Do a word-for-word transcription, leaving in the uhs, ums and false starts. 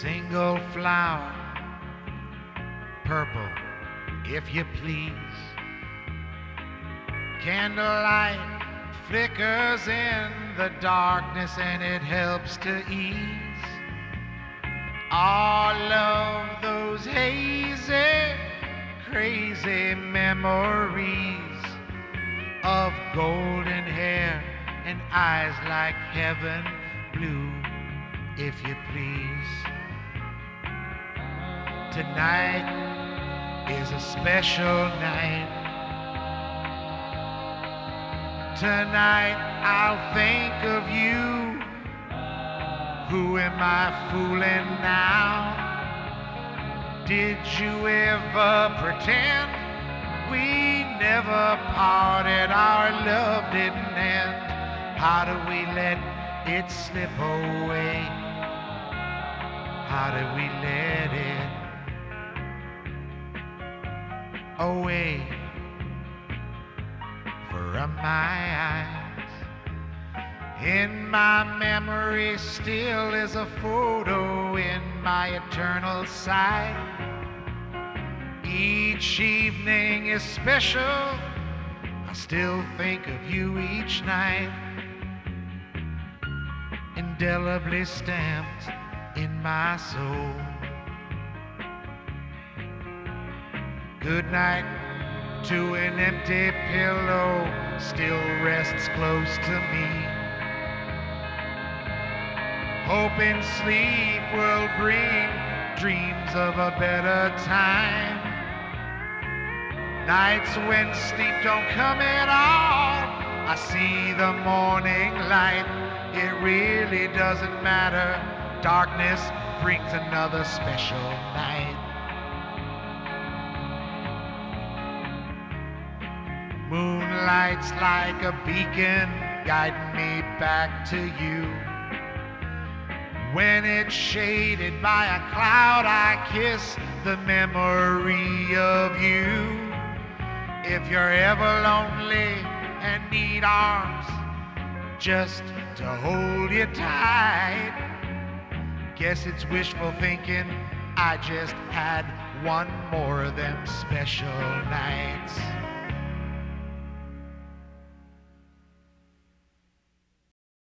single flower, purple, if you please. Candlelight flickers in the darkness and it helps to ease all of those hazy, crazy memories of golden hair and eyes like heaven blue, if you please. Tonight is a special night. Tonight I'll think of you. Who am I fooling now? Did you ever pretend we never parted? Our love didn't end. How do we let it slip away? How do we let it away from my eyes? In my memory still is a photo in my eternal sight. Each evening is special. I still think of you each night, indelibly stamped in my soul. Good night to an empty pillow still rests close to me, hoping sleep will bring dreams of a better time. Nights when sleep don't come at all, I see the morning light. It really doesn't matter. Darkness brings another special night. Moonlight's like a beacon guiding me back to you. When it's shaded by a cloud, I kiss the memory of you. If you're ever lonely and need arms just to hold you tight, guess it's wishful thinking. I just had one more of them special nights.